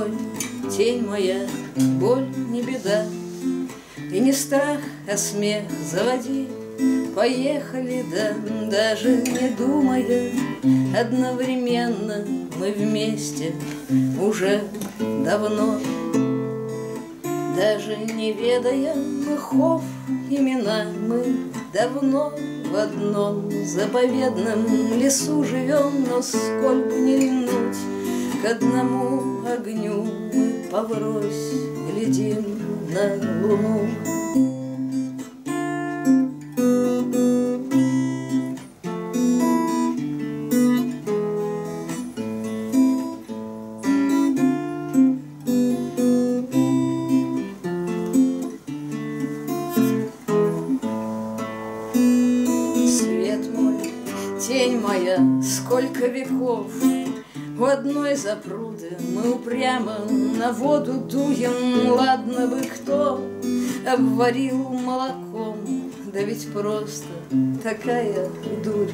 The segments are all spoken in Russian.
мой, тень моя, боль не беда, и не страх, а смех заводи. Поехали, да, даже не думая, одновременно мы вместе уже давно. Даже не ведая мхов имена, мы давно в одном заповедном лесу живем. Но сколь бы не льнуть к одному огню, мы поврось глядим на луну. Тень моя, сколько веков у одной запруды мы упрямо на воду дуем. Ладно бы кто обварил молоком, да ведь просто такая дурь.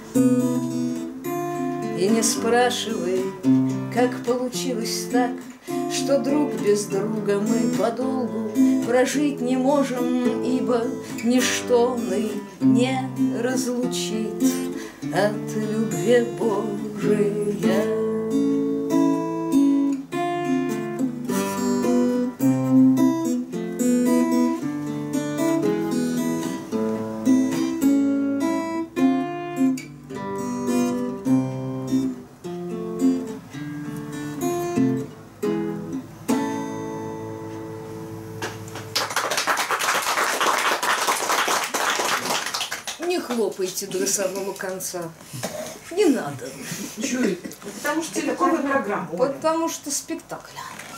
И не спрашивай, как получилось так, что друг без друга мы подолгу прожить не можем, ибо ничто не разлучит от любви Божия. Не хлопайте до самого конца. Не надо. Чуй, потому что телековая программа. Потому что спектакль.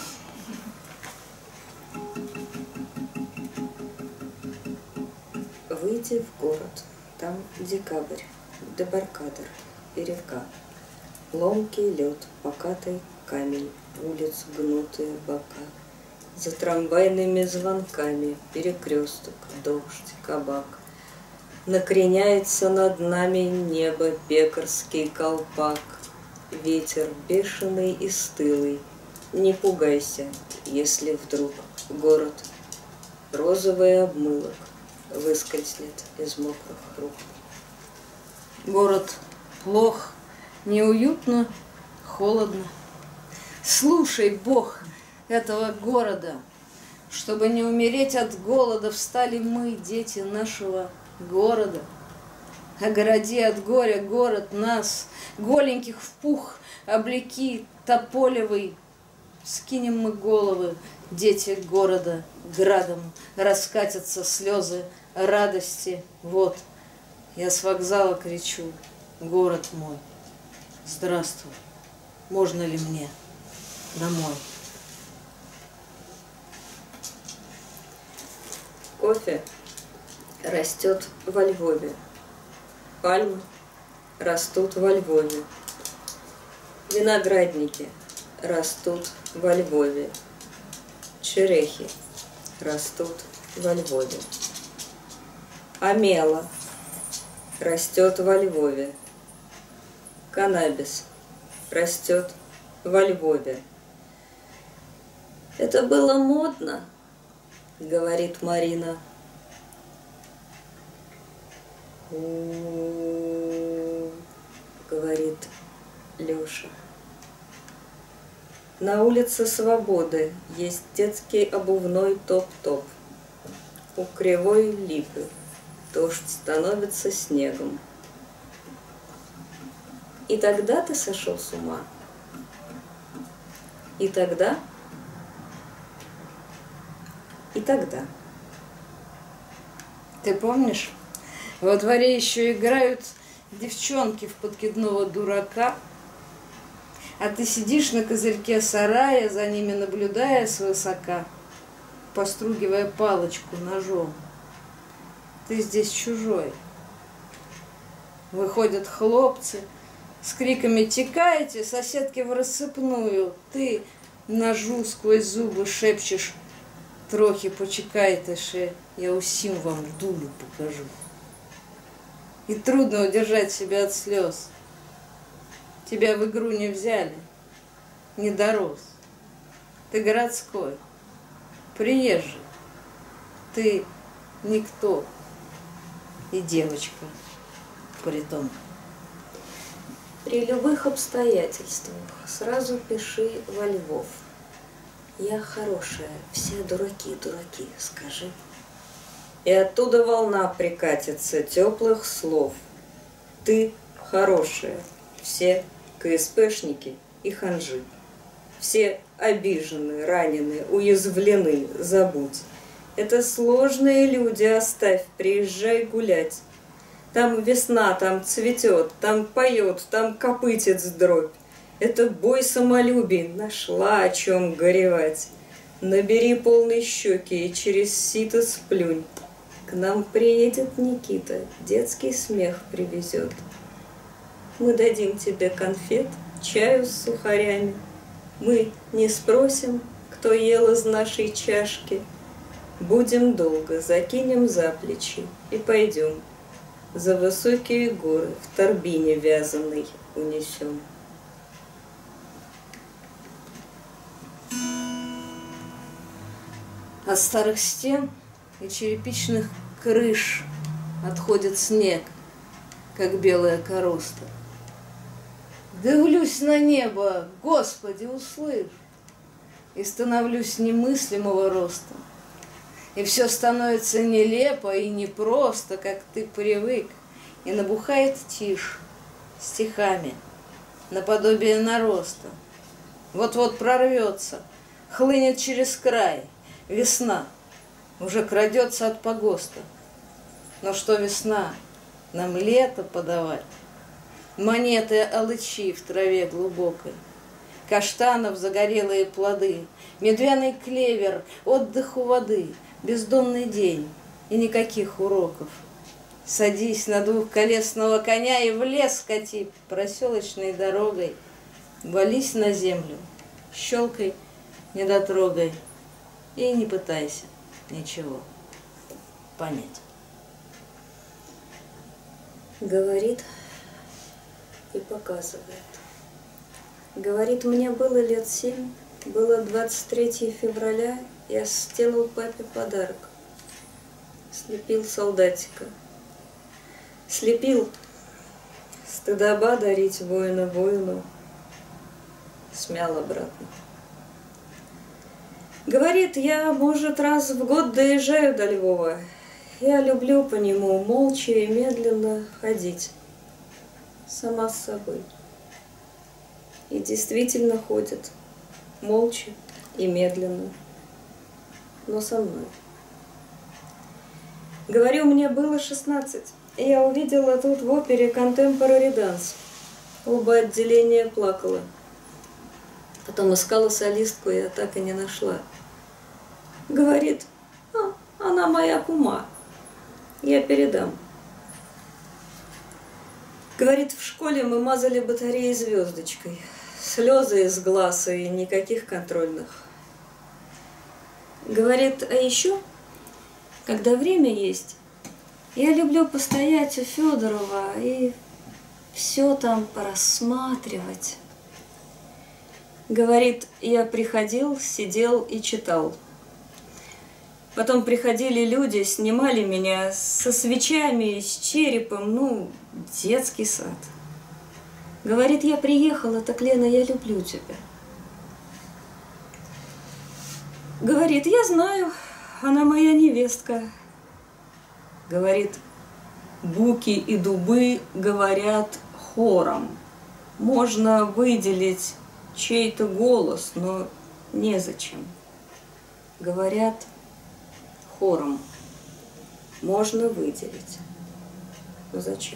Выйти в город. Там декабрь, дебаркадер, передка. Ломкий лед, покатый камень, улиц гнутые бока. За трамвайными звонками перекресток, дождь, кабак. Накреняется над нами небо пекарский колпак. Ветер бешеный и стылый. Не пугайся, если вдруг город розовый обмылок выскользнет из мокрых рук. Город плох, неуютно, холодно. Слушай, Бог этого города, чтобы не умереть от голода, встали мы, дети нашего города. Огради от горя город нас, голеньких в пух, облеки тополевый. Скинем мы головы, дети города, градом раскатятся слезы радости. Вот, я с вокзала кричу: город мой, здравствуй, можно ли мне домой? Кофе растет во Львове, пальмы растут во Львове, виноградники растут во Львове, черехи растут во Львове, омела растет во Львове, каннабис растет во Львове. Это было модно, говорит Марина. Говорит Леша. На улице Свободы есть детский обувной топ-топ. У кривой липы дождь становится снегом. И тогда ты сошел с ума. И тогда. Ты помнишь? Во дворе еще играют девчонки в подкидного дурака, а ты сидишь на козырьке сарая, за ними наблюдая свысока, постругивая палочку ножом. Ты здесь чужой. Выходят хлопцы с криками: «Текайте, соседки в рассыпную!» Ты ножу сквозь зубы шепчешь: «Трохи почекайте ще, я усім вам дулю покажу». И трудно удержать себя от слез. Тебя в игру не взяли, не дорос. Ты городской, приезжий, ты никто и девочка притом. При любых обстоятельствах сразу пиши во Львов. Я хорошая, все дураки, дураки, скажи. И оттуда волна прикатится теплых слов. Ты хорошая, все КСПшники и ханжи. Все обижены, ранены, уязвлены, забудь. Это сложные люди, оставь, приезжай гулять. Там весна, там цветет, там поет, там копытец дробь. Это бой самолюбий, нашла о чем горевать. Набери полные щеки и через сито сплюнь. К нам приедет Никита, детский смех привезет. Мы дадим тебе конфет, чаю с сухарями. Мы не спросим, кто ел из нашей чашки. Будем долго, закинем за плечи и пойдем. За высокие горы в торбине вязаной унесем. От старых стен и черепичных крыш отходит снег, как белая короста. Дивлюсь на небо, Господи, услышь, и становлюсь немыслимого роста. И все становится нелепо и непросто, как ты привык, и набухает тишь стихами, наподобие нароста. Вот-вот прорвется, хлынет через край, весна уже крадется от погоста. Но что весна, нам лето подавать? Монеты алычи в траве глубокой, каштанов загорелые плоды, медвяный клевер, отдых у воды, бездомный день и никаких уроков. Садись на двухколесного коня и в лес кати проселочной дорогой. Вались на землю, щелкай недотрогой и не пытайся ничего понять. Говорит и показывает. Говорит, мне было лет 7, было 23 февраля, я сделал папе подарок. Слепил солдатика. Слепил. Стыдоба дарить воина воину. Смял обратно. Говорит, я, может, раз в год доезжаю до Львова. Я люблю по нему молча и медленно ходить. Сама с собой. И действительно ходит. Молча и медленно. Но со мной. Говорю, мне было 16. И я увидела тут в опере Contemporary Dance. Оба отделения плакала. Потом искала солистку, я так и не нашла. Говорит, она моя кума. Я передам. Говорит, в школе мы мазали батареи звездочкой. Слезы из глаз и никаких контрольных. Говорит, а еще, когда время есть, я люблю постоять у Федорова и все там порассматривать. Говорит, я приходил, сидел и читал. Потом приходили люди, снимали меня со свечами, с черепом, ну, детский сад. Говорит, я приехала, так, Лена, я люблю тебя. Говорит, я знаю, она моя невестка. Говорит, буки и дубы говорят хором. Можно выделить чей-то голос, но незачем. Говорят хором. Можно выделить. Но зачем?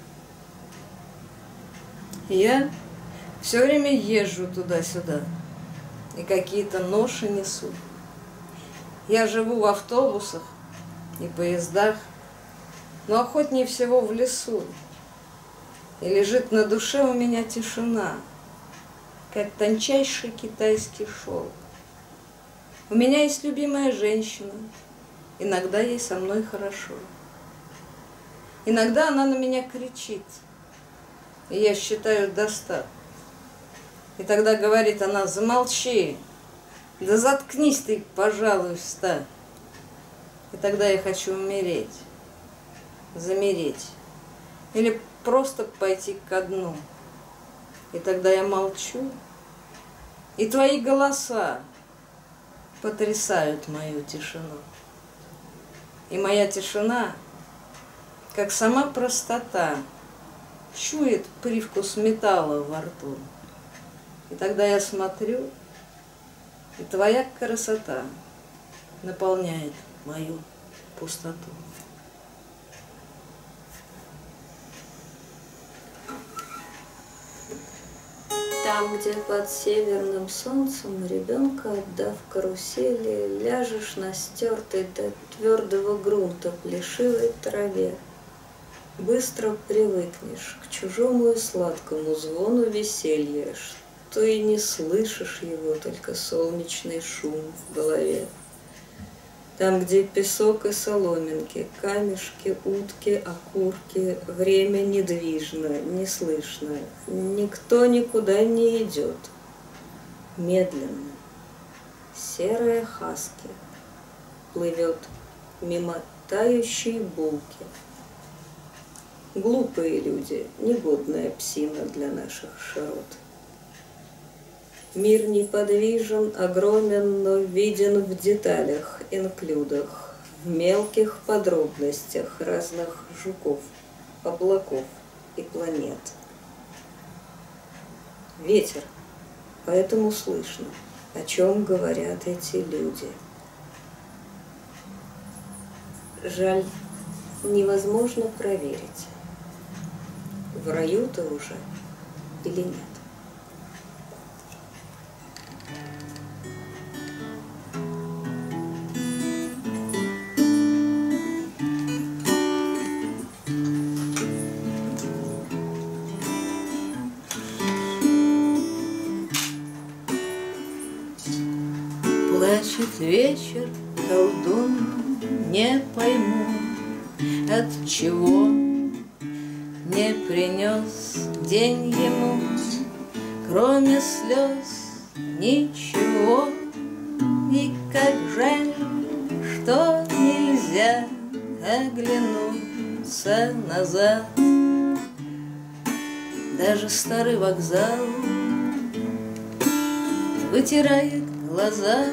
Я все время езжу туда-сюда и какие-то ноши несу. Я живу в автобусах и поездах, но охотнее всего в лесу. И лежит на душе у меня тишина, как тончайший китайский шелк. У меня есть любимая женщина, иногда ей со мной хорошо. Иногда она на меня кричит, и я считаю до 100. И тогда говорит она, замолчи, Да заткнись ты, пожалуйста. И тогда я хочу умереть, замереть. Или просто пойти ко дну. И тогда я молчу. И твои голоса потрясают мою тишину. И моя тишина, как сама простота, чует привкус металла во рту. И тогда я смотрю, и твоя красота наполняет мою пустоту. Там, где под северным солнцем, ребенка отдав карусели, ляжешь на стертой до твердого грунта плешивой траве. Быстро привыкнешь к чужому и сладкому звону веселья, что и не слышишь его, только солнечный шум в голове. Там, где песок и соломинки, камешки, утки, окурки, время недвижно, не слышно, никто никуда не идет. Медленно, серая хаски плывет мимо тающей булки. Глупые люди, негодная псина для наших широт. Мир неподвижен, огромен, но виден в деталях, инклюдах, в мелких подробностях разных жуков, облаков и планет. Ветер, поэтому слышно, о чем говорят эти люди. Жаль, невозможно проверить, в раю ты уже или нет. Плачет вечер, колдун, не пойму, от чего не принес день ему, кроме слез, ничего. И как жаль, что нельзя оглянуться назад. Даже старый вокзал вытирает глаза.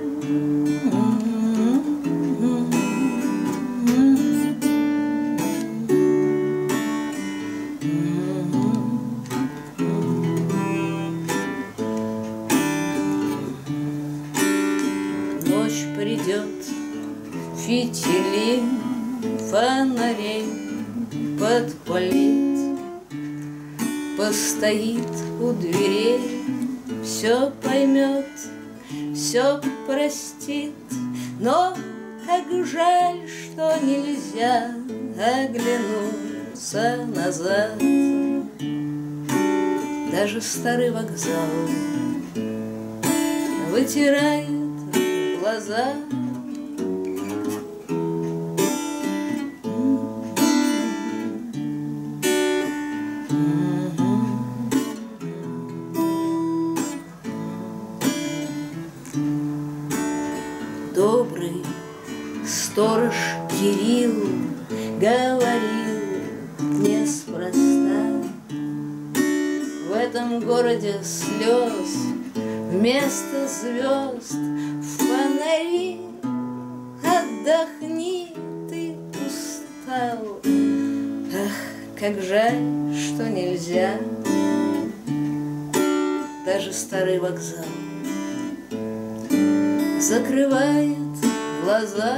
Ночь придет, фитили фонарей подпалит, постоит у дверей, все поймет, все простит, но как жаль, что нельзя оглянуться назад. Даже старый вокзал вытирает глаза. Добрый сторож Кирилл говорил неспроста: в этом городе слез вместо звезд фонари. Отдохни, ты устал. Ах, как жаль, что нельзя. Даже старый вокзал закрывает глаза.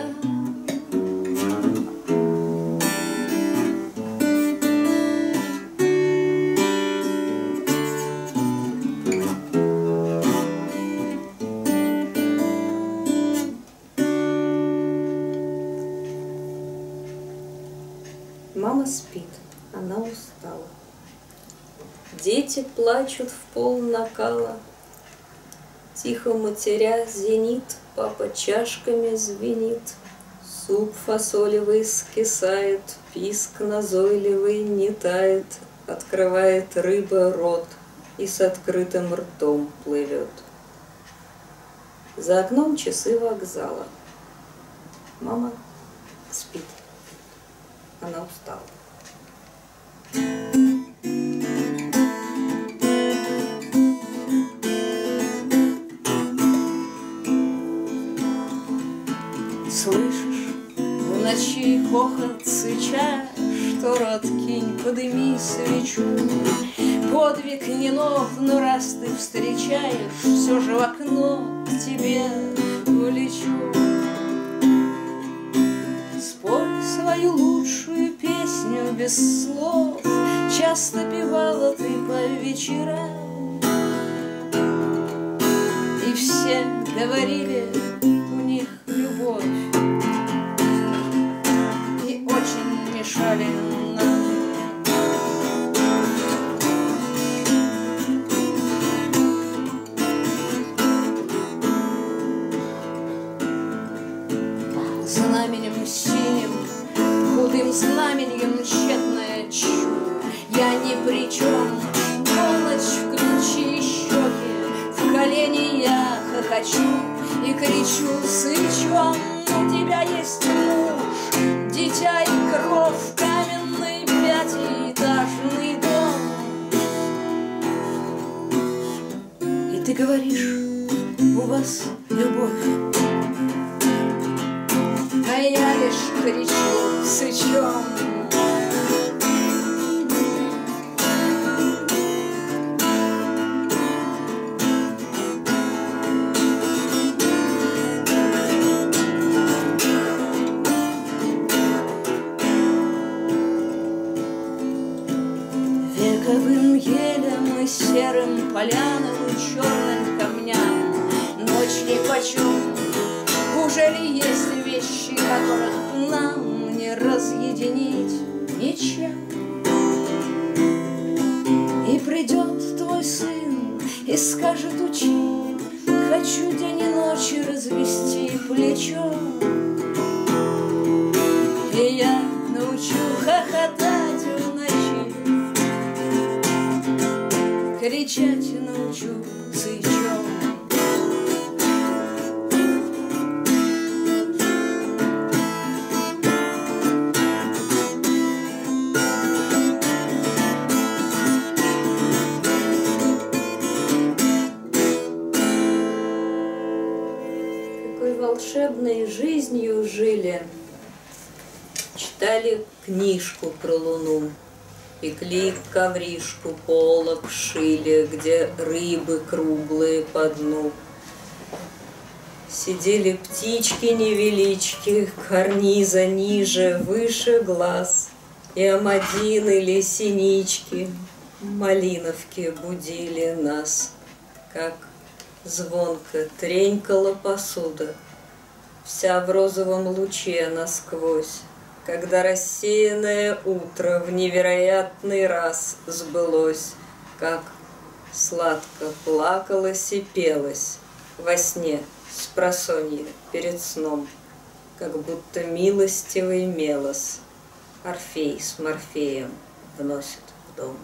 Мама спит, она устала. Дети плачут в пол накала. Тихо матеря зенит, папа чашками звенит. Суп фасолевый скисает, писк назойливый не тает. Открывает рыба рот и с открытым ртом плывет. За окном часы вокзала. Мама спит. Она устала. Слышишь, в ночи хохот сыча, что рот кинь, подыми свечу. Подвиг не нов, но раз ты встречаешь, все же в окно к тебе улечу. Спой свою лучшую песню без слов, часто певала ты по вечерам. И все говорили, у них любовь, и очень мешали нам. Знаменем синим, худым знаменем тщетная чу. Я ни при чем, полночь в ключи и щеки, в колени я хохочу и кричу сычом. У тебя есть муж, дитя и кровь, каменный пятиэтажный дом. И ты говоришь, у вас любовь, а я лишь кричу сычом. Вековым елям и серым полянам и черным камням ночь нипочем. Ужели есть вещи, которых нам не разъединить ничем? И придет твой сын и скажет: учи, хочу день и ночь развести плечо. И я научу хохотать в ночи, кричать научу сычом. Волшебной жизнью жили, читали книжку про Луну, пекли ковришку, полок шили, где рыбы круглые по дну. Сидели птички-невелички, карниза ниже, выше глаз, и амадины или синички, малиновки будили нас, как звонко тренькала посуда, вся в розовом луче насквозь, когда рассеянное утро в невероятный раз сбылось, как сладко плакалось и пелось во сне спросонья перед сном, как будто милостивый Мелос Орфей с Морфеем вносит в дом.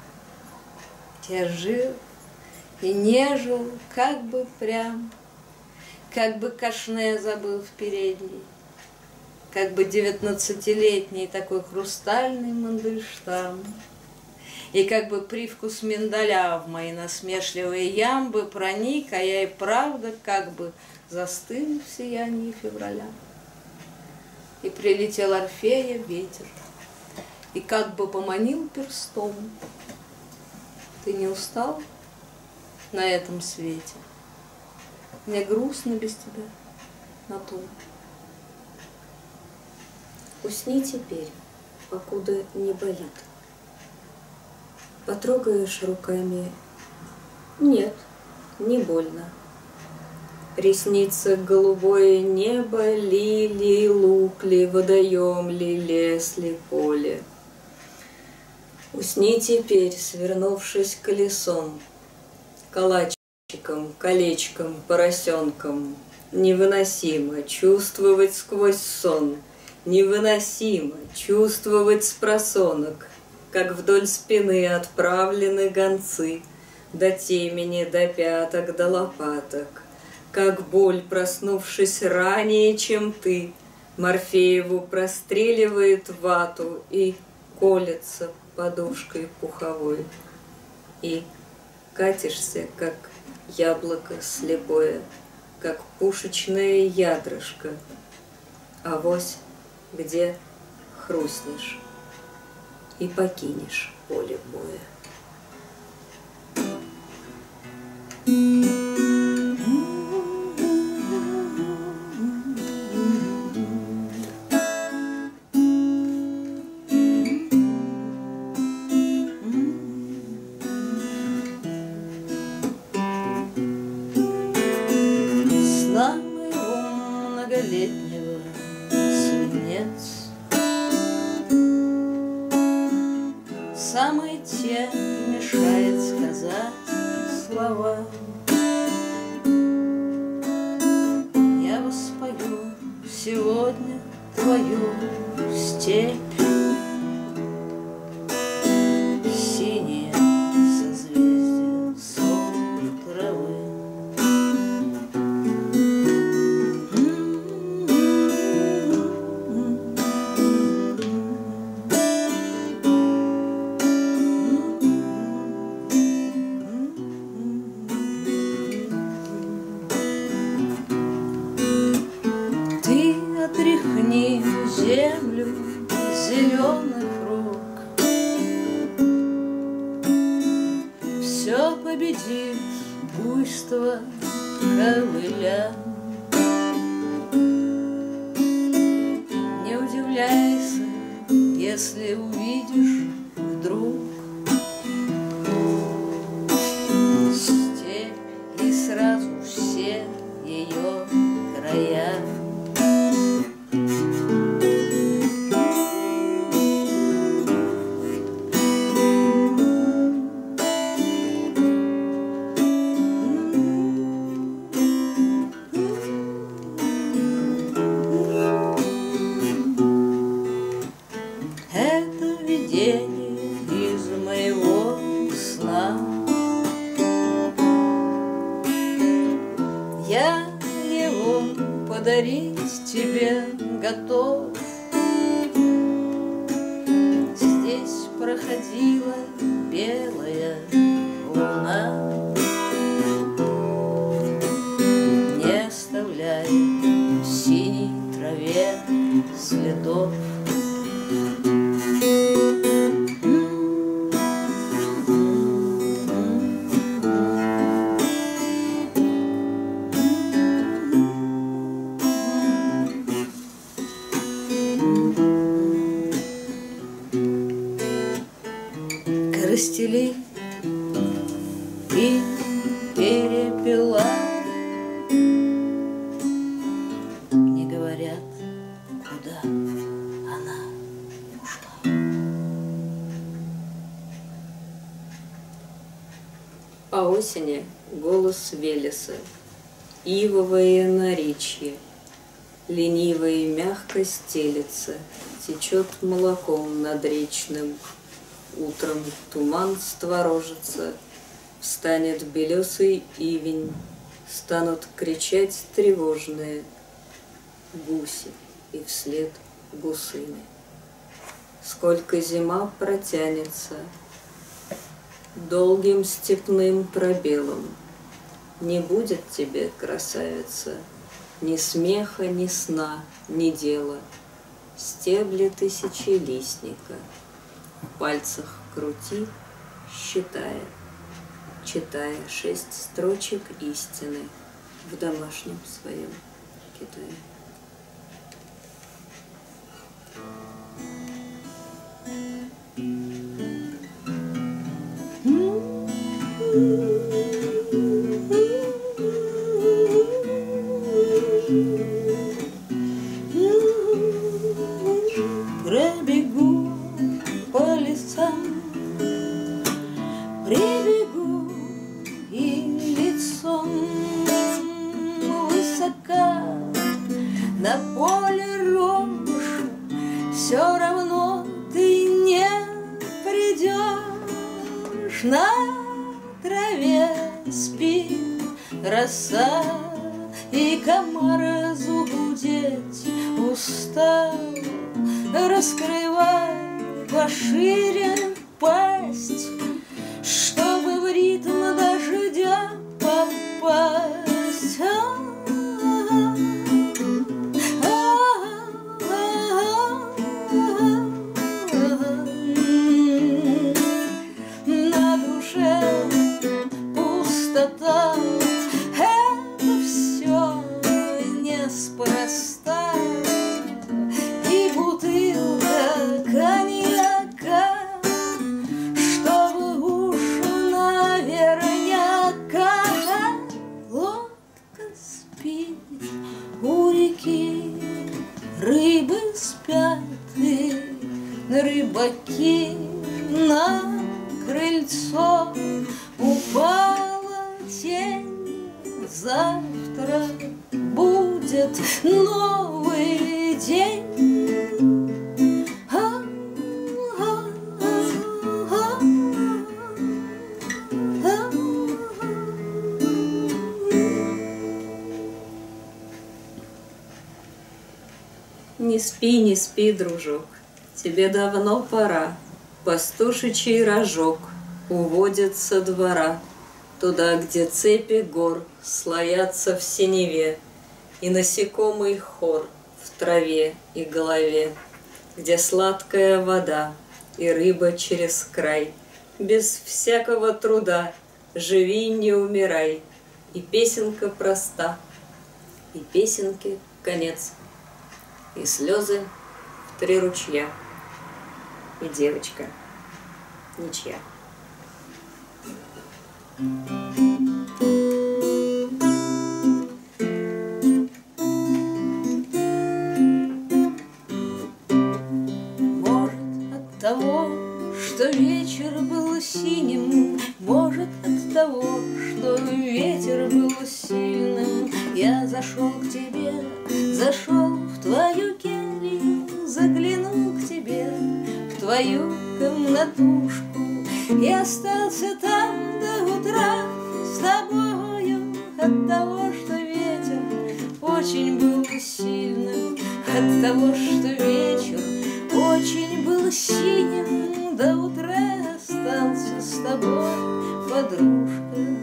Я жил и нежил, как бы прям, как бы кашне забыл в передней, как бы 19-летний такой хрустальный Мандельштам, и как бы привкус миндаля в мои насмешливые ямбы проник, а я и правда как бы застыл в сиянии февраля. И прилетел Орфея ветер, и как бы поманил перстом. Ты не устал на этом свете? Мне грустно без тебя на том. Усни теперь, покуда не болит. Потрогаешь руками? Нет, не больно. Ресницы голубое небо, лилии, лук ли, водоем ли, лес ли, поле. Усни теперь, свернувшись колесом, калачиком, колечком, поросенком. Невыносимо чувствовать сквозь сон, невыносимо чувствовать спросонок, как вдоль спины отправлены гонцы, до темени, до пяток, до лопаток, как боль, проснувшись ранее, чем ты, Морфееву простреливает вату и колется подушкой пуховой. И катишься, как яблоко слепое, как пушечное ядрышко, авось где хрустнешь и покинешь поле боя. Сна моего многолетнего свинец, самой те мешает сказать слова. Я воспою сегодня твою степь, синее созвездие солнца травы. Ты отряхни землю зеленых рук, все победит буйство ковыля. Не удивляйся, если увидишь вдруг степь и сразу все ее края. Это видение из моего сна. Я его подарить тебе готов. Здесь проходила белая луна, не оставляя в синей траве следов. Коростели и перепела не говорят, куда она ушла. По осени голос Велеса, ивовое наречье, лениво и мягко стелется, течет молоком над речным. Утром туман створожится, встанет белесый ивень, станут кричать тревожные гуси и вслед гусыни. Сколько зима протянется долгим степным пробелом, не будет тебе, красавица, ни смеха, ни сна, ни дела, стебли тысячелистника в пальцах крути, считая, читая 6 строчек истины в домашнем своем Китае. Пробегу по лесам, прибегу и лицом высока на поле рожь, все равно ты не придешь. На траве спит роса, и комар загудеть устал. Раскрывай пошире пасть, чтобы в ритм дождя попасть. На душе пустота, это все неспроста. И бутылка коньяка, чтобы уж наверняка. Лодка спит у реки, рыбы спят, и рыбаки на крыльцо. Упала тень, завтра будет новый день. Не спи, дружок, тебе давно пора. Пастушечий рожок уводит со двора, туда, где цепи гор слоятся в синеве, и насекомый хор в траве и голове, где сладкая вода и рыба через край. Без всякого труда живи, не умирай. И песенка проста, и песенке конец, и слезы в 3 ручья, и девочка ничья. Может, от того, что вечер был синим, может, от того, что ветер был сильным, я зашел к тебе, зашел в твою келью, заглянул к тебе, в твою комнатушку, и остался там до утра с тобою. От того, что ветер очень был сильным, от того, что вечер очень был синим, до утра остался с тобой, подружка.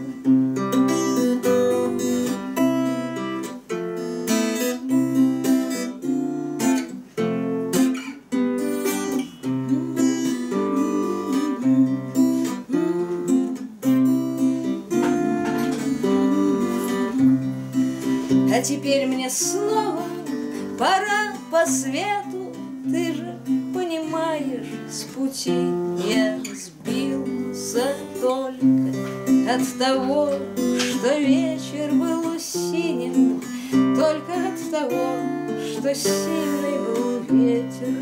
А теперь мне снова пора по свету, ты же понимаешь, с пути я сбился только от того, что вечер был синим, только от того, что сильный был ветер.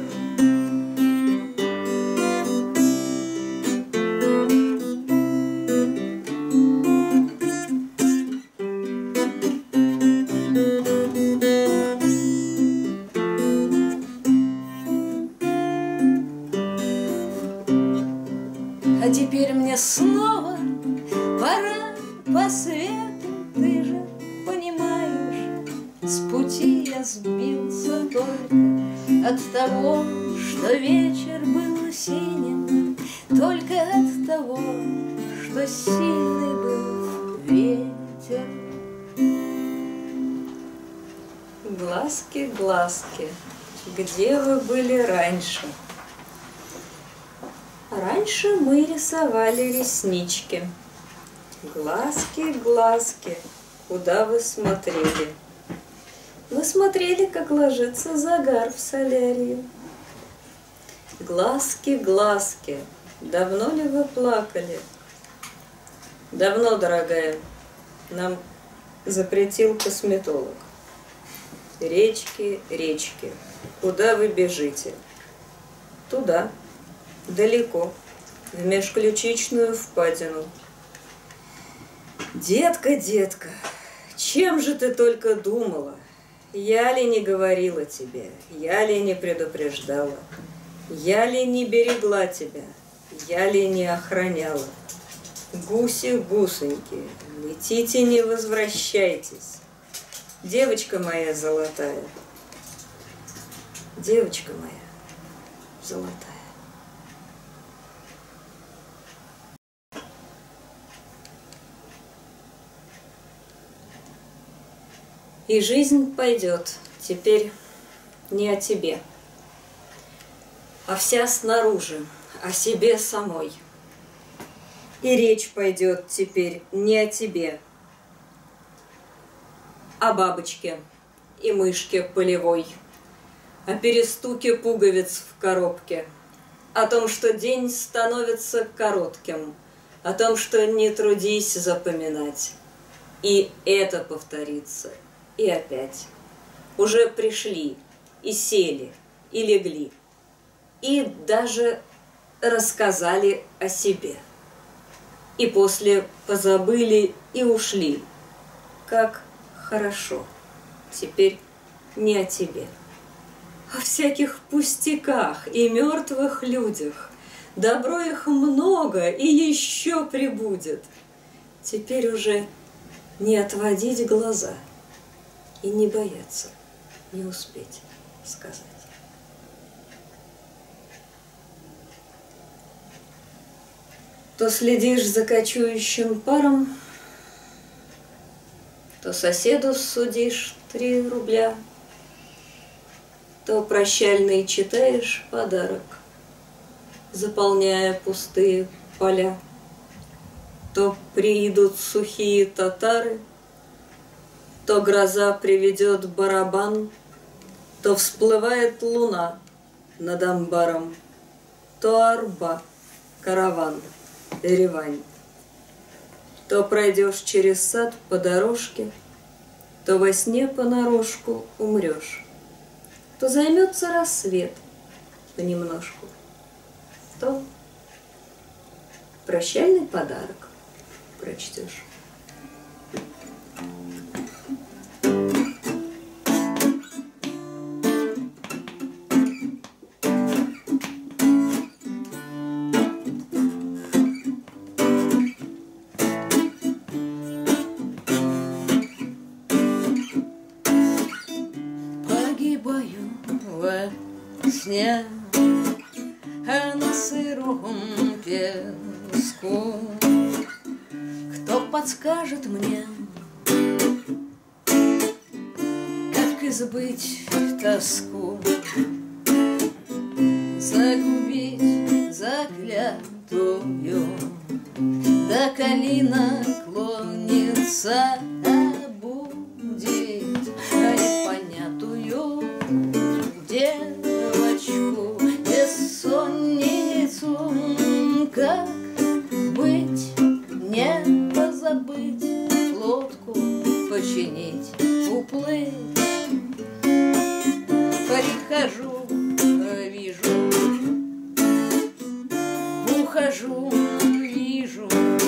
А теперь мне снова пора по свету, ты же понимаешь, с пути я сбился только от того, что вечер был синим, только от того, что сильный был ветер. Глазки, глазки, где вы были раньше? Раньше мы рисовали реснички. Глазки, глазки, куда вы смотрели? Вы смотрели, как ложится загар в солярию. Глазки, глазки, давно ли вы плакали? Давно, дорогая, нам запретил косметолог. Речки, речки, куда вы бежите? Туда. Далеко, в межключичную впадину. Детка, детка, чем же ты только думала? Я ли не говорила тебе, я ли не предупреждала, я ли не берегла тебя, я ли не охраняла? Гуси, гусеньки, летите, не возвращайтесь. девочка моя золотая, девочка моя золотая. И жизнь пойдет теперь не о тебе, а вся снаружи, о себе самой. И речь пойдет теперь не о тебе, о бабочке и мышке полевой, о перестуке пуговиц в коробке, о том, что день становится коротким, о том, что не трудись запоминать. И это повторится, и опять. Уже пришли, и сели, и легли, и даже рассказали о себе. И после позабыли и ушли. Как хорошо теперь не о тебе, о всяких пустяках и мертвых людях. Добро их много и еще прибудет. Теперь уже не отводить глаза и не бояться не успеть сказать. То следишь за кочующим паром, то соседу судишь 3 рубля, то прощальный читаешь подарок, заполняя пустые поля. То приидут сухие татары, то гроза приведет барабан, то всплывает луна над амбаром, то арба, караван, Еревань. То пройдешь через сад по дорожке, то во сне понарошку умрешь, то займется рассвет понемножку, то прощальный подарок прочтешь. Погибаю во сне, а на сыром песку кто подскажет мне, как избыть тоску, загубить заклятую, да калина клонится, будет непонятую девочку бессонницу. Как быть, не позабыть, лодку починить, уплыть? Прихожу, вижу, ухожу, вижу,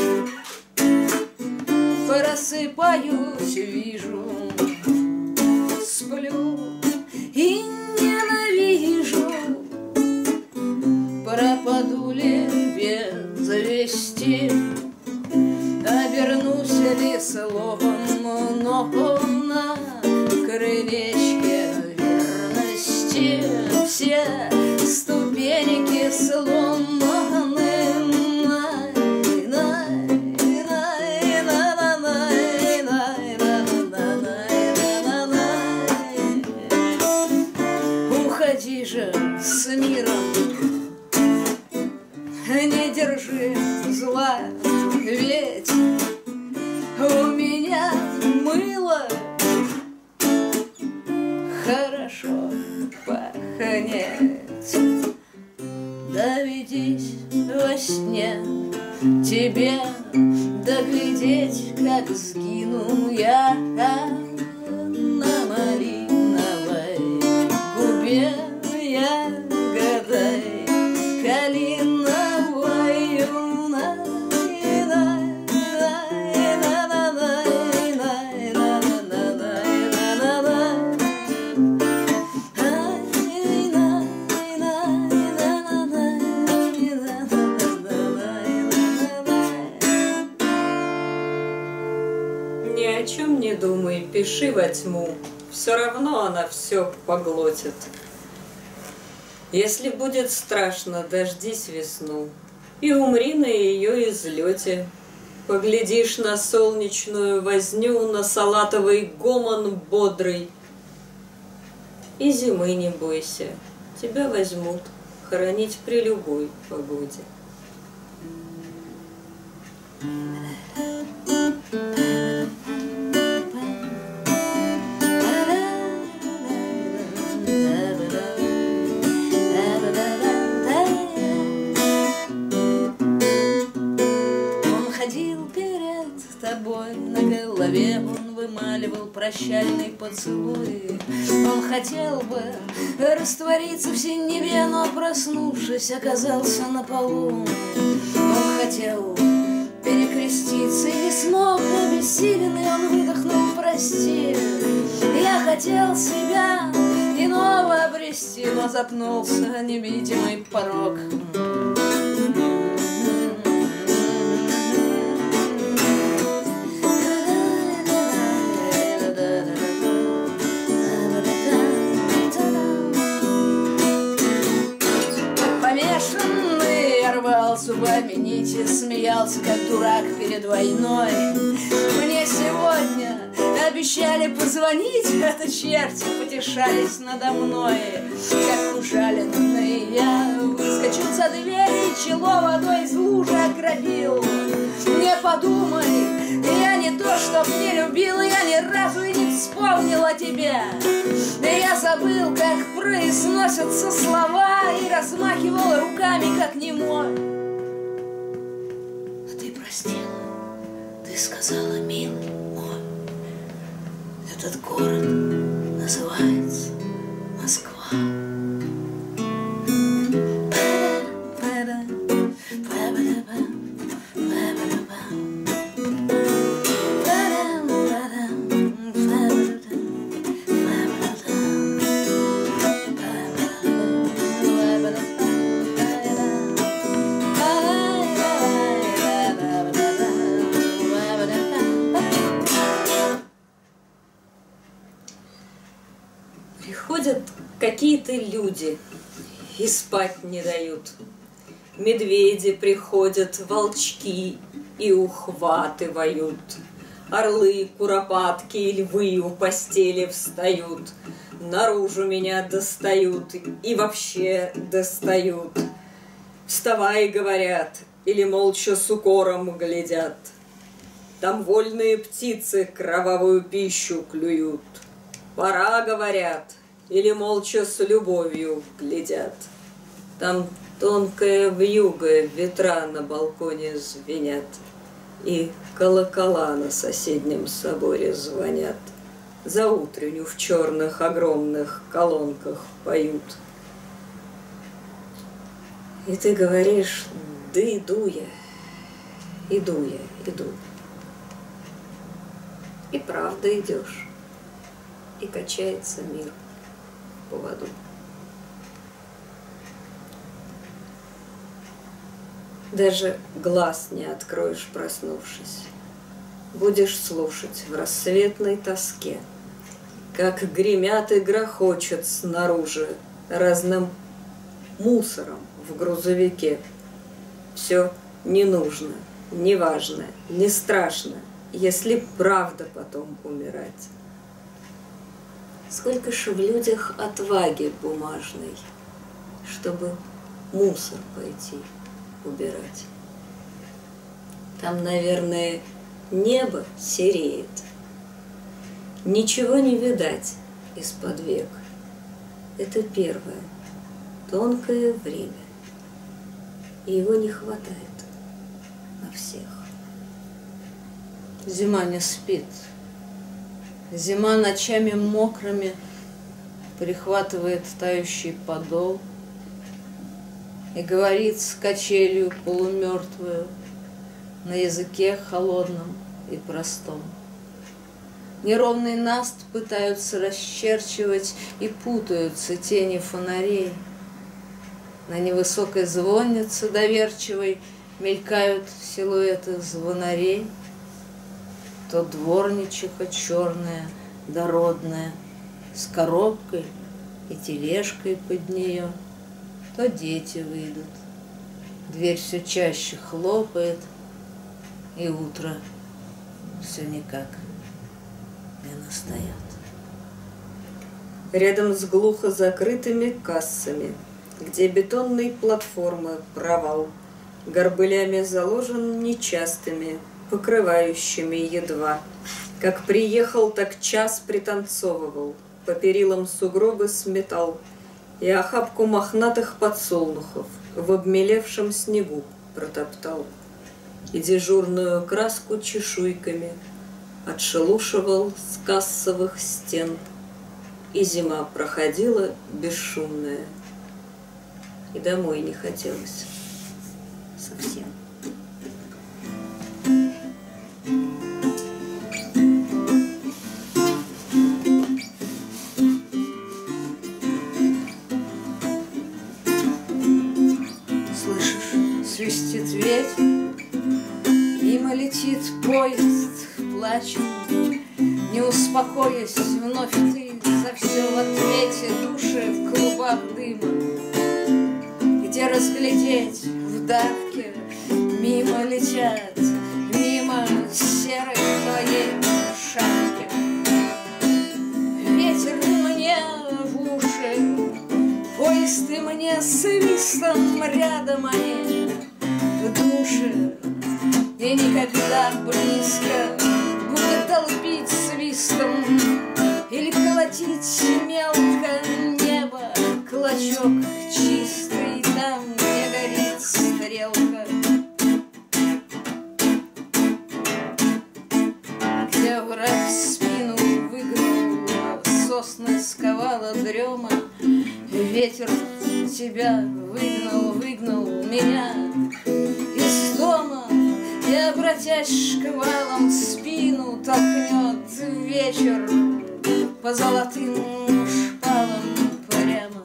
просыпаюсь, вижу, сплю и ненавижу. Пропаду ли без вести, обернусь ли словом, но на крылечке верности все ступеньки сломаны. Уходи же с миром, не держи зла, ведь у меня мыло хорошо пахнет. Доведись во сне тебе доглядеть, как сгину я на малиновой губе ягодой калиновою. Ни о чем не думай, пиши во тьму, все равно она все поглотит. Если будет страшно, дождись весну и умри на ее излете. Поглядишь на солнечную возню, на салатовый гомон бодрый. И зимы не бойся, тебя возьмут хоронить при любой погоде. На голове он вымаливал прощальный поцелуй. Он хотел бы раствориться в синеве, но, проснувшись, оказался на полу. Он хотел перекреститься и не смог, обессиленный он выдохнул: прости. Я хотел себя иного обрести, но запнулся невидимый порог. Зубами нити, смеялся, как дурак перед войной. Мне сегодня обещали позвонить, это черти потешались надо мной. Как ужаленный я выскочил за дверь и чело водой из лужи окропил. Не подумай, я не то, чтоб не любил, я ни разу и не вспомнил о тебе. Я забыл, как произносятся слова, и размахивал руками, как немой. Ты сказала, милый мой, этот город называется Москва. Приходят какие-то люди и спать не дают. Медведи приходят, волчки и ухватывают. Орлы, куропатки и львы у постели встают. Наружу меня достают и вообще достают. Вставай, говорят, или молча с укором глядят. Там вольные птицы кровавую пищу клюют. Пора, говорят, или молча с любовью глядят. Там тонкая вьюга, ветра на балконе звенят, и колокола на соседнем соборе звонят. За утренню в черных огромных колонках поют. И ты говоришь: да иду я, иду. И правда идешь. И качается мир в поводу. Даже глаз не откроешь, проснувшись. Будешь слушать в рассветной тоске, как гремят и грохочут снаружи разным мусором в грузовике. Все не нужно, не важно, не страшно, если правда потом умирать. Сколько ж в людях отваги бумажной, чтобы мусор пойти убирать. Там, наверное, небо сереет. Ничего не видать из-под век. Это первое, тонкое время. И его не хватает на всех. Зима не спит. Зима ночами мокрыми прихватывает тающий подол и говорит с качелью полумертвую на языке холодном и простом. Неровный наст пытаются расчерчивать, и путаются тени фонарей. На невысокой звоннице доверчивой мелькают силуэты звонарей. То дворничиха черная, дородная, с коробкой и тележкой под нее, то дети выйдут. Дверь все чаще хлопает, и утро все никак не настает. Рядом с глухо закрытыми кассами, где бетонной платформы провал, горбылями заложен нечастыми, покрывающими едва. Как приехал, так час пританцовывал, по перилам сугробы сметал и охапку мохнатых подсолнухов в обмелевшем снегу протоптал. И дежурную краску чешуйками отшелушивал с кассовых стен. И зима проходила бесшумная, и домой не хотелось совсем. Слышишь, свистит ветер, мимо летит поезд, плачем, не успокоясь, вновь ты за все в ответе, души в клубах дыма, где разглядеть в давке мимо летят, мимо серой твоей шапки. Ветер мне в уши, поезд и мне свистом рядом они в душе, и никогда близко будет толпить свистом или колотить мелко небо, клочок чистый там, где горит стрелка, где враг спину выгнул, сосны сковала дрема, ветер тебя выгнал меня из дома, и, обратясь шквалом, спину толкнет вечер по золотым шпалам прямо.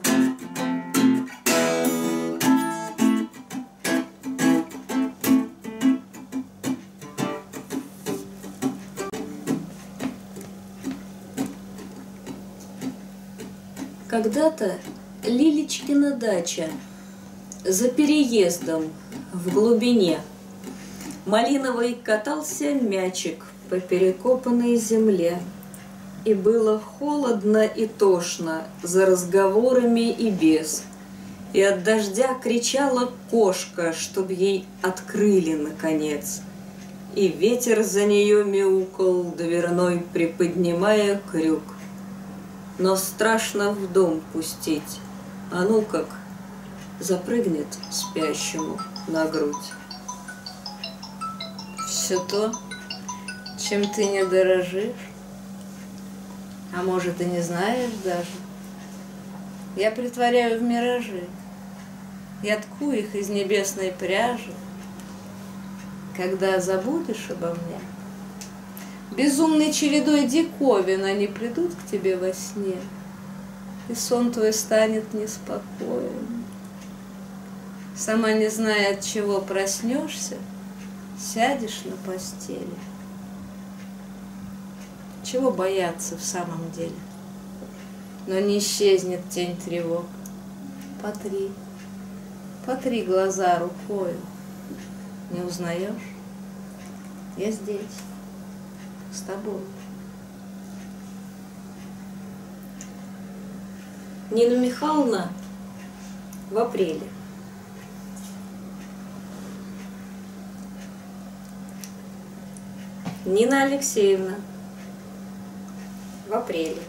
Когда-то Лилечкина дача за переездом в глубине. Малиновый катался мячик по перекопанной земле. И было холодно и тошно за разговорами и без. И от дождя кричала кошка, чтоб ей открыли наконец. И ветер за нее мяукал, дверной приподнимая крюк. Но страшно в дом пустить, а ну как запрыгнет спящему на грудь. Все то, чем ты не дорожишь, а может и не знаешь даже, я притворяю в миражи, я тку их из небесной пряжи. Когда забудешь обо мне, безумной чередой диковин они придут к тебе во сне, и сон твой станет неспокоен. Сама не зная, от чего проснешься, сядешь на постели. Чего бояться в самом деле? Но не исчезнет тень тревог. Потри глаза рукою. Не узнаешь? Я здесь, с тобой. Нина Михайловна в апреле. Нина Алексеевна в апреле.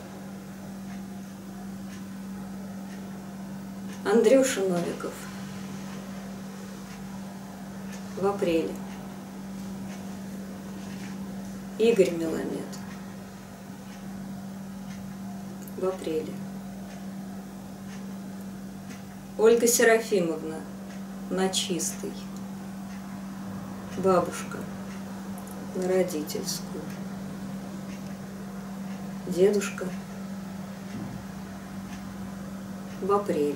Андрюша Новиков в апреле. Игорь Меламед в апреле. Ольга Серафимовна на чистой. Бабушка на родительскую. Дедушка в апреле.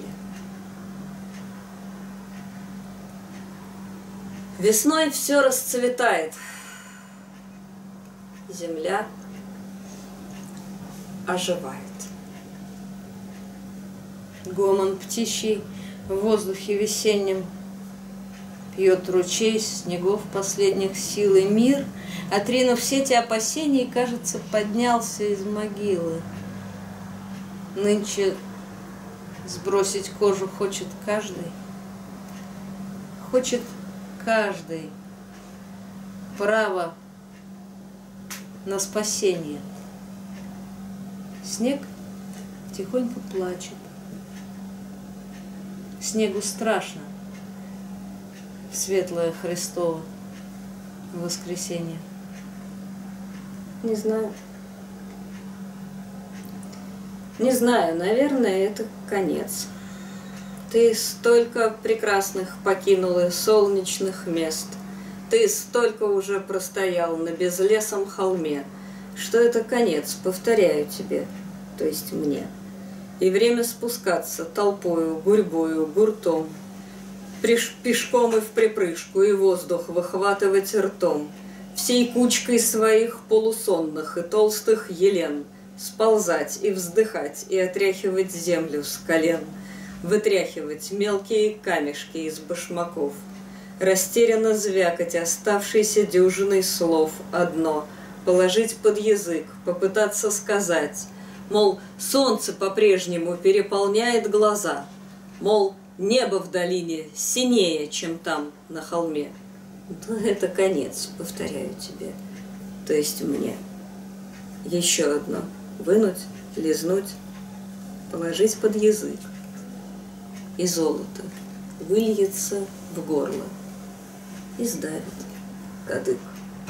Весной все расцветает. земля оживает. Гомон птичий в воздухе весеннем пьет ручей снегов последних сил, и мир, отринув все эти опасения, кажется, поднялся из могилы. Нынче сбросить кожу хочет каждый, право на спасение. Снег тихонько плачет. Снегу страшно в светлое Христово воскресенье. Не знаю. Не знаю, наверное, это конец. Ты столько прекрасных покинула солнечных мест. Ты столько уже простоял на безлесом холме, что это конец, повторяю тебе, то есть мне. И время спускаться толпою, гурьбою, гуртом, пешком и в припрыжку, и воздух выхватывать ртом, всей кучкой своих полусонных и толстых елен, сползать и вздыхать, и отряхивать землю с колен, вытряхивать мелкие камешки из башмаков, растерянно звякать оставшейся дюжиной слов одно, положить под язык, попытаться сказать, мол, солнце по-прежнему переполняет глаза, мол, небо в долине синее, чем там, на холме. Но это конец, повторяю тебе, то есть мне. Еще одно. Вынуть, лизнуть, положить под язык. И золото выльется в горло и сдавит кадык.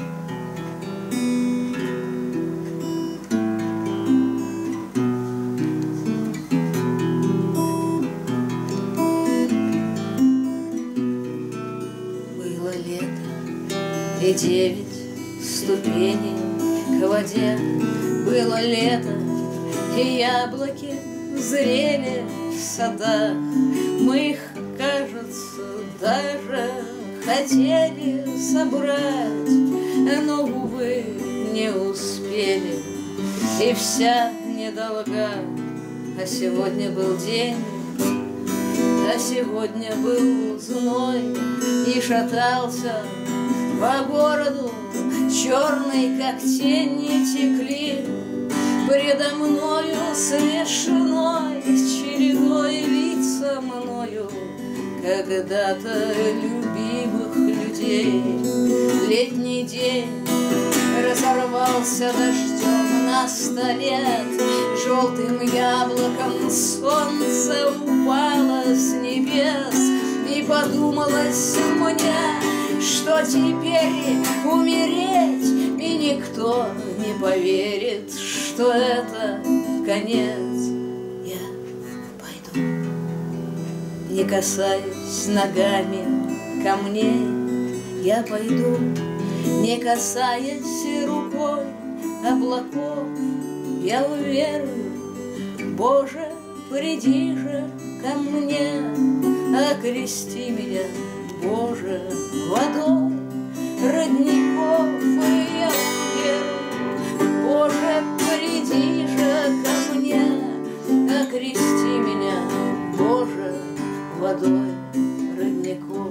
Было лето, и 9 ступеней к воде. Было лето, и яблоки зрели в садах. Мы их, кажется, даже хотели собрать, но, увы, не успели, и вся недолга. А сегодня был день, а сегодня был зной, и шатался по городу черный, как тени текли предо мною смешной чередой лица мною когда-то любимых людей. Летний день разорвался дождем на столе, желтым яблоком солнце упало с небес, и подумалось мне, что теперь умереть, и никто не поверит, что это конец. Я пойду, не касаясь ногами камней, я пойду, не касаясь рукой облаков. Я уверую, Боже, приди же ко мне, окрести меня, Боже, водой родников. И я уверую, Боже, приди же ко мне, окрести меня, Боже, водой родников.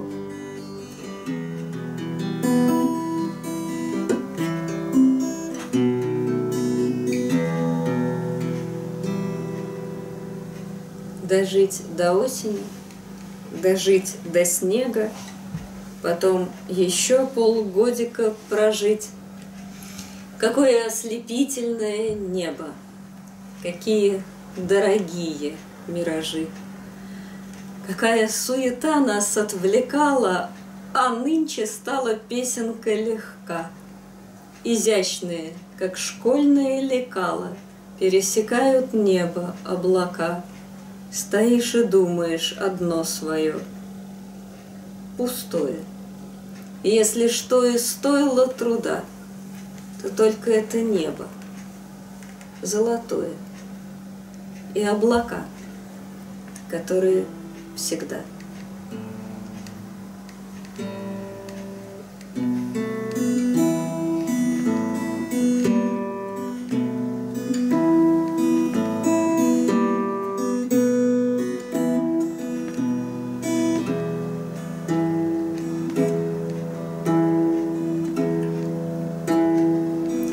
Дожить до осени, дожить до снега, потом еще полгодика прожить. Какое ослепительное небо, какие дорогие миражи. Какая суета нас отвлекала, а нынче стала песенка легка. Изящные, как школьные лекала, пересекают небо облака. Стоишь и думаешь одно свое, пустое. И если что и стоило труда, то только это небо, золотое, и облака, которые всегда.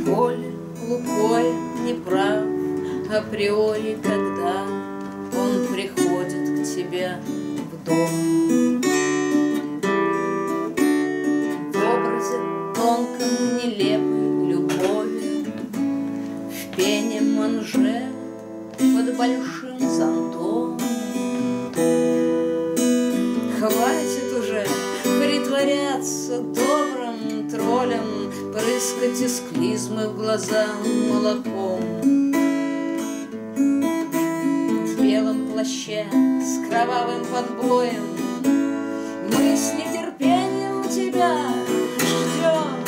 Коль Лукоя не прав априори, когда он приходит к тебе в дом. В образе тонком нелепой любови, в пене манже под большим зонтом. Хватит уже притворяться добрым троллем, прыскать из клизмы в глаза молоком. В белом плаще с кровавым подбоем мы с нетерпением тебя ждем.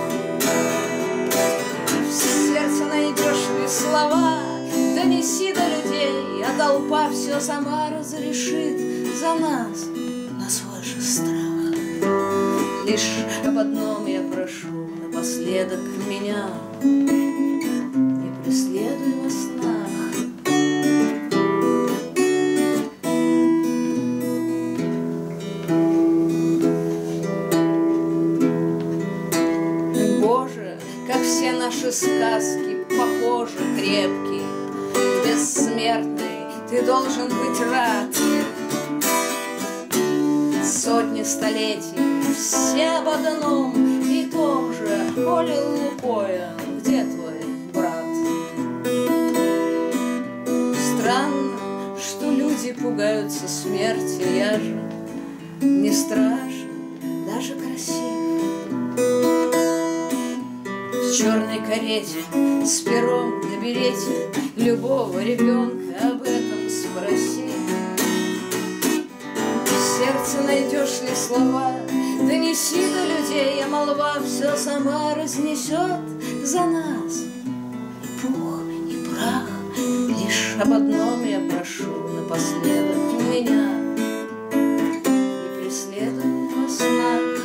В сердце найдешь ли слова, донеси до людей, а толпа все сама разрешит за нас на свой же страх. Лишь об одном я прошу напоследок меня: не преследуй во снах. Боже, как все наши сказки похожи, крепкий, бессмертный, ты должен быть рад. Сотни столетий, все об одном и том же: Коля Лукоя, где твой брат? Странно, что люди пугаются смерти, я же не страшен, даже красив. В черной карете с пером на берете любого ребенка об этом спроси. В сердце найдешь ли слова, донеси до людей, а молва все сама разнесет за нас. И пух, и прах, лишь об одном я прошу напоследок меня: не преследуй во снах.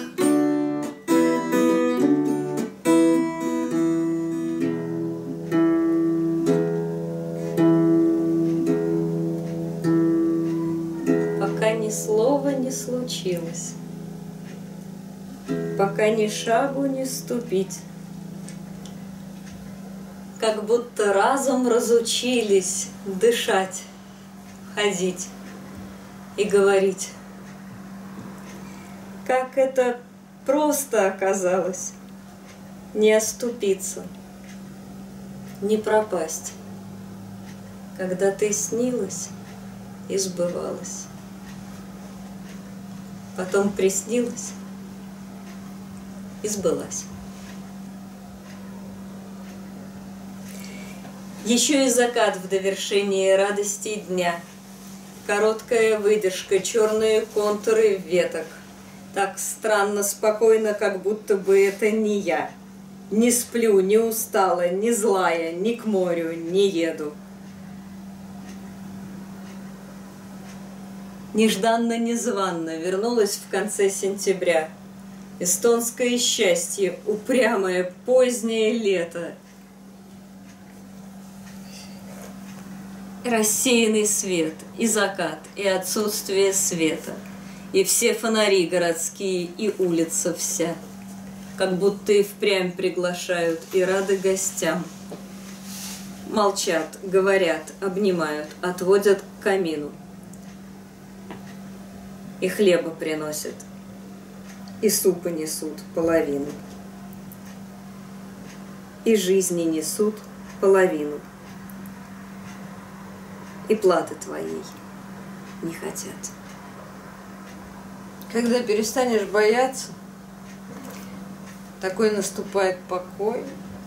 Ни слова не случилось, пока ни шагу не ступить, как будто разом разучились дышать, ходить и говорить. Как это просто оказалось не оступиться, не пропасть, когда ты снилась и сбывалась. Потом приснилась и сбылась. Еще и закат в довершении радости дня. Короткая выдержка, черные контуры веток. Так странно, спокойно, как будто бы это не я. Не сплю, не устала, не злая, ни к морю не еду. Нежданно-незванно вернулась в конце сентября. Эстонское счастье, упрямое позднее лето. Рассеянный свет, и закат, и отсутствие света, и все фонари городские, и улица вся, как будто и впрямь приглашают, и рады гостям. Молчат, говорят, обнимают, отводят к камину. И хлеба приносят, и супа несут половину, и жизни несут половину, и платы твоей не хотят. Когда перестанешь бояться, такой наступает покой,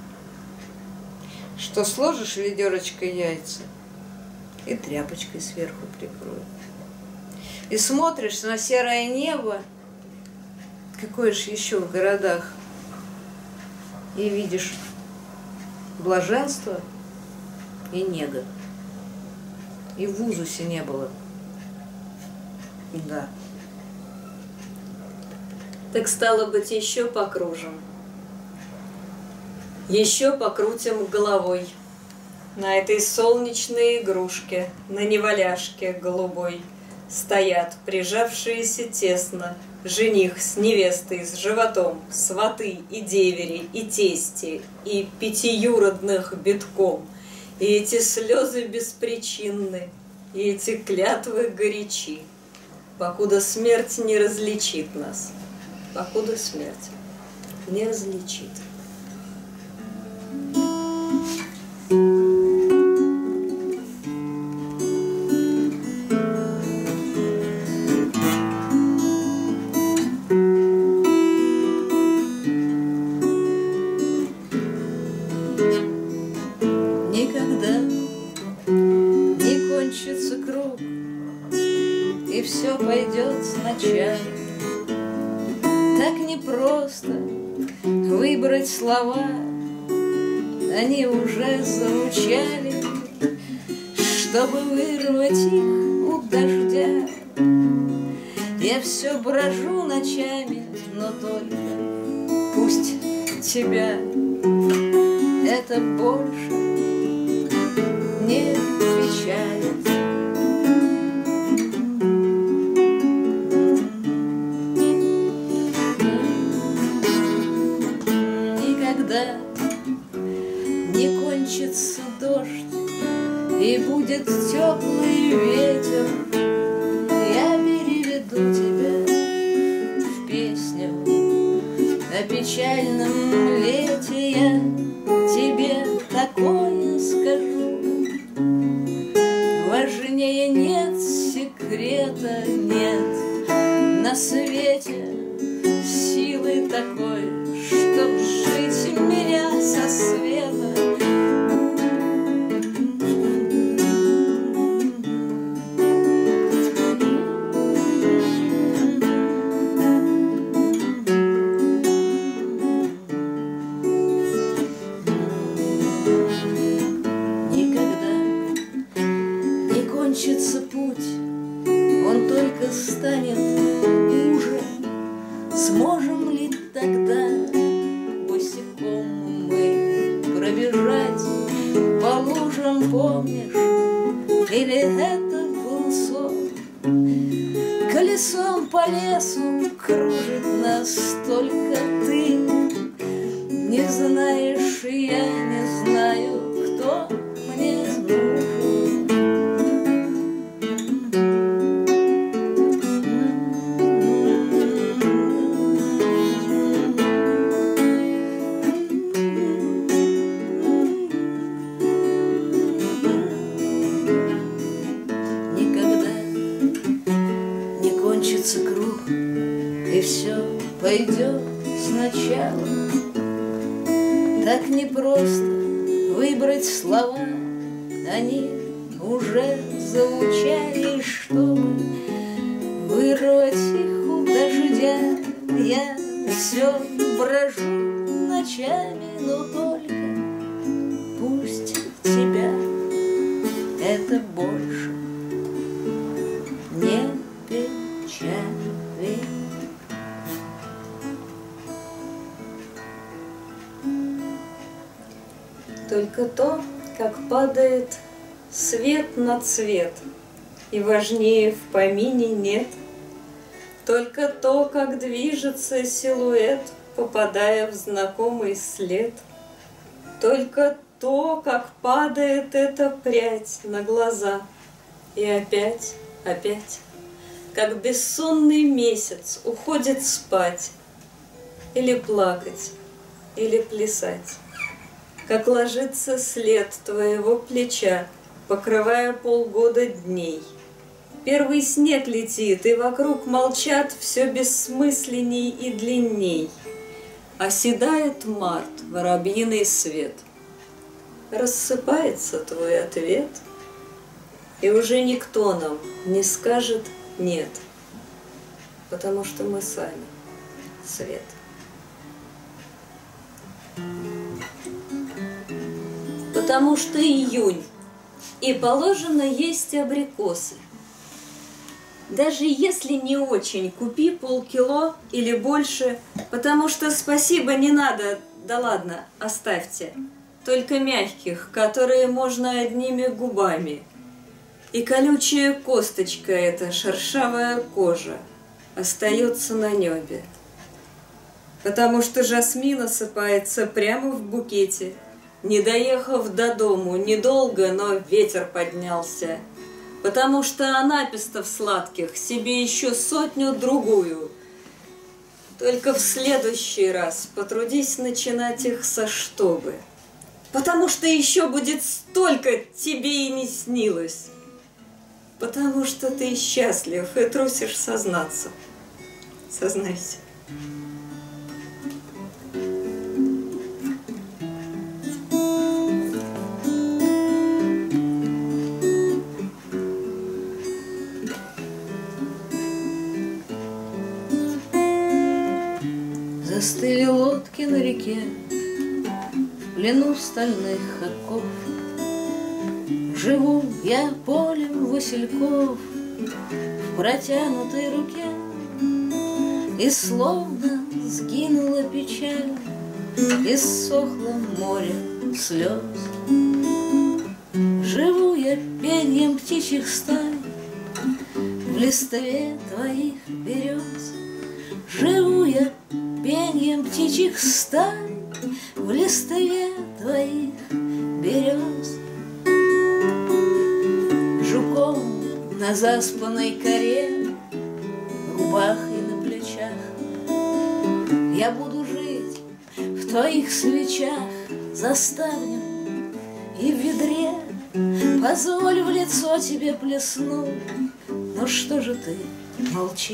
что сложишь ведерочкой яйца и тряпочкой сверху прикрой. И смотришь на серое небо, какое же еще в городах, и видишь блаженство и нега. И в Узусе не было. Да. Так стало быть, еще покружим. Еще покрутим головой на этой солнечной игрушке, на неваляшке голубой. Стоят, прижавшиеся тесно, Жених с невестой, с животом, сваты и девери, и тести, и пятиюродных битком, и эти слезы беспричинны, и эти клятвы горячи, покуда смерть не различит нас, покуда смерть не различит. Никогда не кончится круг, и все пойдет сначала. Так непросто выбрать слова, они уже звучали, чтобы вырвать их у дождя. Я все брожу ночами, но только пусть тебя это больше не печалит. Никогда не кончится дождь и будет теплый ветер, я переведу тебя в песню о печальном лете. Я тебе такое скажу: важнее нет секрета, нет на свете силы такой, чтоб жить меня со света. Кончится путь, он только станет уже. Сможем ли тогда босиком мы пробежать по лужам, помнишь? Или это был сон? Колесом по лесу кружит нас только ты. Не знаешь, и я не знаю, кто мне нужен. Кончится круг, и все пойдет сначала. Так непросто выбрать слова, они уже звучали, чтобы вырвать их у дождя. Я все брожу ночами, но только пусть тебя это больше не печалит. Только то, как падает свет на цвет, и важнее в помине нет. Только то, как движется силуэт, попадая в знакомый след. Только то, как падает эта прядь на глаза, и опять, опять, как бессонный месяц уходит спать, или плакать, или плясать. Как ложится след твоего плеча, покрывая полгода дней. Первый снег летит, и вокруг молчат все бессмысленней и длинней. Оседает март, воробьиный свет. Рассыпается твой ответ, и уже никто нам не скажет «нет», потому что мы сами свет. Потому что июнь, и положено есть абрикосы. Даже если не очень, купи полкило или больше, потому что спасибо не надо, да ладно, оставьте. Только мягких, которые можно одними губами. И колючая косточка эта, шершавая кожа. остается на небе, потому что жасмин осыпается прямо в букете. Не доехав до дому недолго, но ветер поднялся, потому что анапистов сладких себе еще сотню-другую. Только в следующий раз потрудись начинать их со чтобы, потому что еще будет столько тебе и не снилось, потому что ты счастлив и трусишь сознаться. Сознайся. Застыли лодки на реке, в плену стальных оков. Живу я полем васильков в протянутой руке, и словно сгинула печаль, и ссохло море слез. Живу я пеньем птичьих стай в листве твоих берез. Живу я пеньем птичьих стай в листве твоих берез. Жуком на заспанной коре, рубахой на плечах я буду жить в твоих свечах, заставлен и в ведре. Позволь в лицо тебе плесну, но что же ты молчишь?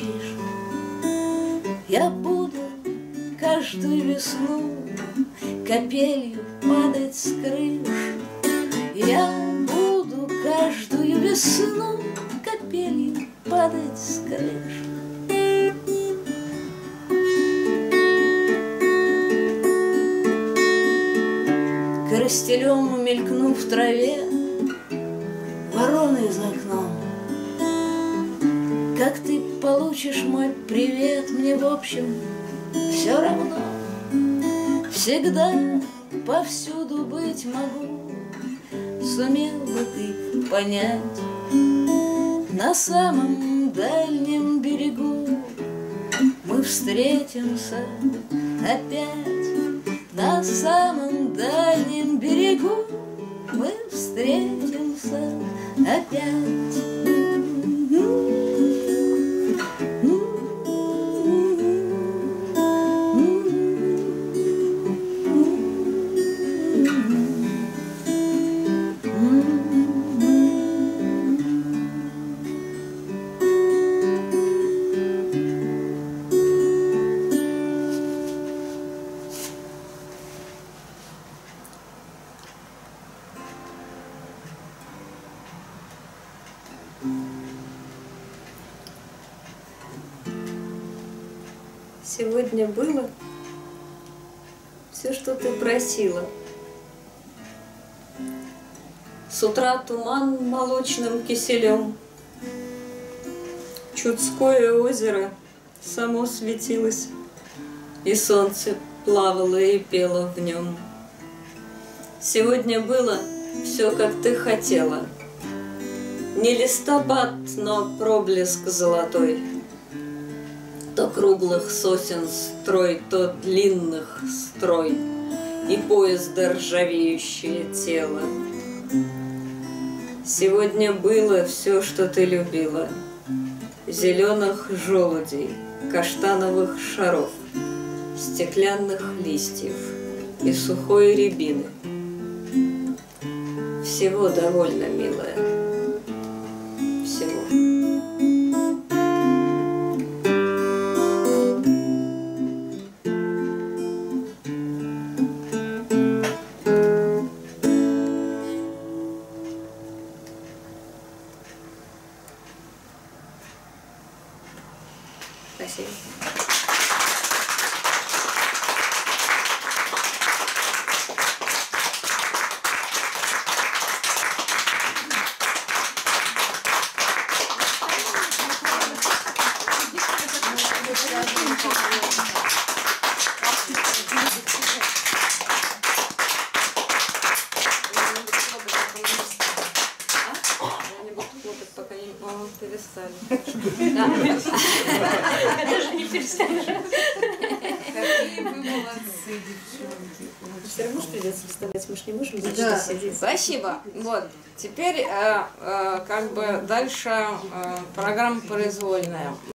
Я буду каждую весну капелью падать с крыш. Я буду каждую весну капелью падать с крыш. Коростелем мелькну в траве, вороны за окном. Как ты получишь мой привет, мне в общем все равно. Всегда повсюду быть могу, сумел бы ты понять. На самом дальнем берегу мы встретимся опять. На самом дальнем берегу мы встретимся опять. Сегодня было все, что ты просила. С утра туман молочным киселем, Чудское озеро само светилось, и солнце плавало и пело в нем. Сегодня было все, как ты хотела. Не листопад, но проблеск золотой. То круглых сосен строй, то длинных строй, и поезда ржавеющее тело. Сегодня было все, что ты любила. Зеленых желудей, каштановых шаров, стеклянных листьев и сухой рябины. Всего довольно, милая. Всего. Спасибо. Я не буду хлопать, пока не... перестали. Это же не перестали. Какие вы молодцы, девчонки. Все равно ж придется вставать, мы ж не можем Да. дальше сидеть. Спасибо. Вот. Теперь как бы дальше программа произвольная.